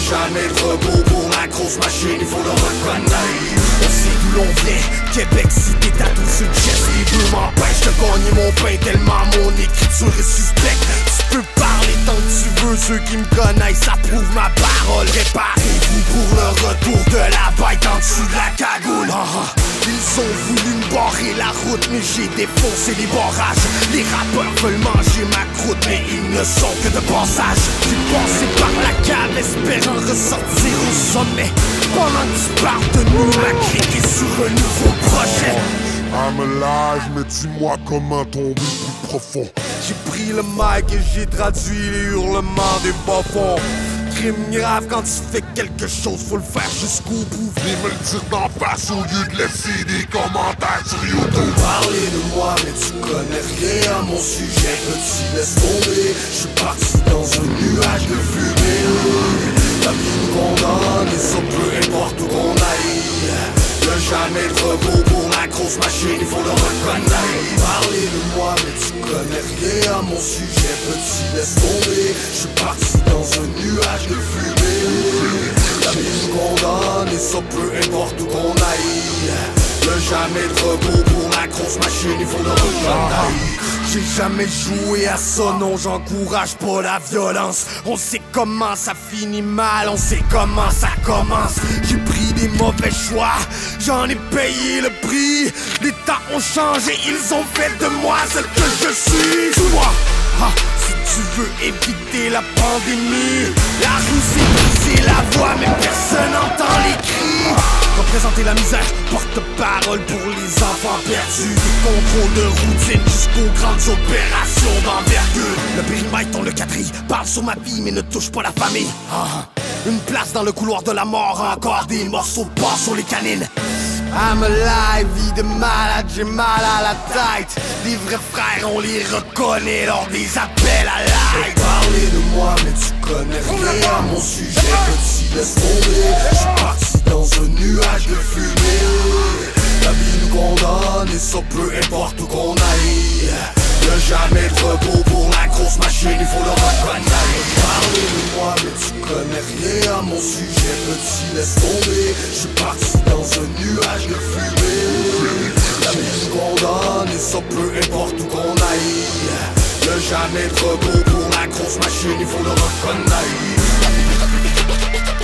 jamais de repos pour la grosse machine, il faut le reconnaître. On sait d'où l'on vient, Québec, cité tatoué sur le chest. Les deux m'empêchent de gagner mon pain tellement mon écriture est suspecte. Tu peux parler tant que tu veux, ceux qui me connaissent approuvent ma parole. Préparez-vous pour le retour de la bête en dessous de la cagoule. Ils ont voulu me barrer la route, mais j'ai défoncé les barrages. Les rappeurs veulent manger ma croûte, mais ils ne sont que de passage. J'ai passé par la cave espérant ressortir au sommet. Pendant que tu parles de nous, ma clique est sur un nouveau projet. I'm alive, mais dis-moi comment tomber plus profond. J'ai pris le mic et j'ai traduit les hurlements des bas-fonds. Crime grave quand tu fais quelque chose, faut le faire jusqu'au bout. Venez me le dire d'en face au lieu de laisser des commentaires sur YouTube. Parler de moi, mais tu connais rien à mon sujet. Petit, laisse tomber. Je suis parti dans un nuage de fumée. La vie nous condamne et ça peu importe où qu'on aille. Y'a jamais de repos pour la grosse machine, il faut le reconnaître. Parler de moi, mais tu connais rien à mon sujet. Petit, laisse tomber. Je suis parti dans un nuage de fumée. La vie nous condamne et ça peu importe où qu'on aille. Y'a jamais de repos pour la grosse machine, il faut le reconnaître. J'ai jamais joué à ça, non, j'encourage pas la violence. On sait comment ça finit mal, on sait comment ça commence. J'ai pris des mauvais choix, j'en ai payé le prix. Les temps ont changé, ils ont fait de moi ce que je suis. Suis-moi, si tu veux éviter la pandémie. La rue s'est brisée la voix, mais personne n'entend les cris. Représenter la misère, porte-parole pour les enfants perdus. Des contrôles de routine jusqu'aux grandes opérations d'envergure. Le périmètre, on le quadrille, parle sur ma vie mais ne touche pas la famille. Une place dans le couloir de la mort, encore des morceaux de porc sur les canines. I'm alive, vie de malade, j'ai mal à la tête. Les vrais frères, on les reconnaît lors des appels à l'aide. Parler de moi, mais tu connais rien à mon sujet. Petit, laisse tomber. Je suis parti dans un nuage de fumée. La vie nous condamne et ça peu importe où qu'on aille. Y'a jamais de repos pour la grosse machine, il faut le reconnaître. Parler de moi, mais tu connais rien à mon sujet. Petit, laisse tomber. Je suis parti dans un nuage de fumée. La vie nous condamne et ça peu importe où qu'on aille. Y'a jamais de repos pour la grosse machine, il faut le reconnaître.